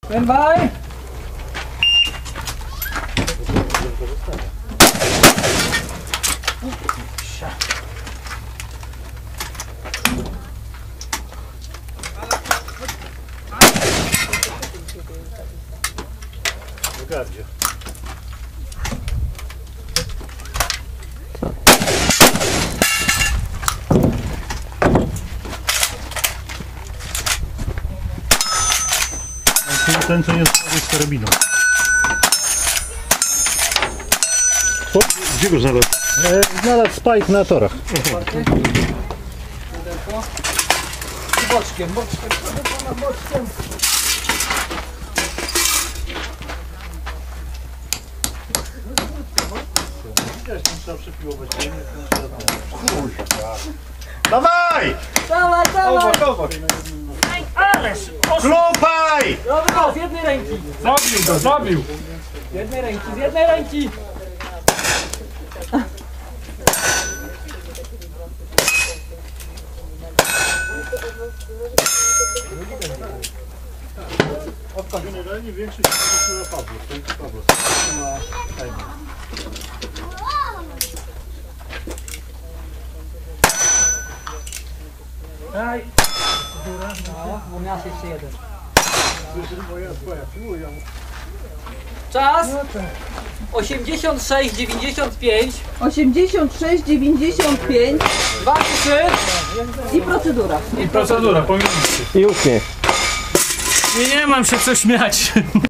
Stand by. W gardzie. Ten co nie znalazł z karabinu. Gdzie go znalazł? Znalazł spike na torach. Boczkiem, boczkiem, boczkiem. Trzeba przepiłować. Dawaj! Dawaj, dawaj! Ależ! Klupaj! Dobra, z jednej ręki. Zabił go, zabił! Z jednej ręki, z jednej ręki. Generalnie większość na Pawło. Pawło. Ma timer. Daj. No, bo miałeś jeszcze jeden. Czas 86,95. 86,95 2, 3. i procedura. I procedura, pomiędzy. I uśmiech. Nie mam się co śmiać.